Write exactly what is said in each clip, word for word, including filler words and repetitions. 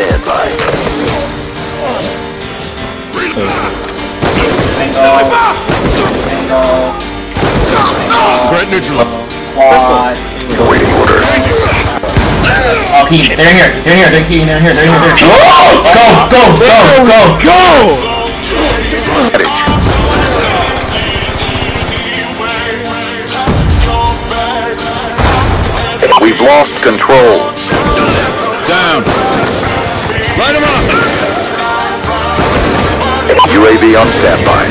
standby. Threat neutral. Quad. Awaiting orders. Oh, key. They're in here. They're in here. They're keying. They're in here. They're in here. They're in here. Go! Go! Go! Go! Go! Adage. We've lost controls. Down. Light him up. U A V on standby.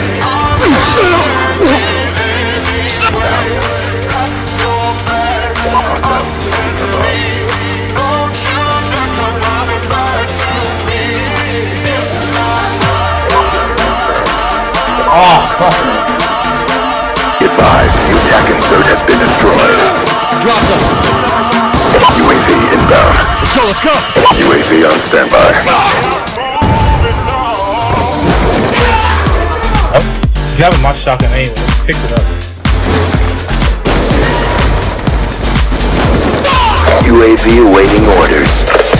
Oh, fuck. Advised, the attack insert has been destroyed. Drop them. U A V inbound. Let's go, let's go. U A V on standby. Oh, you have a mod shotgun anyway. Pick it up. U A V awaiting orders.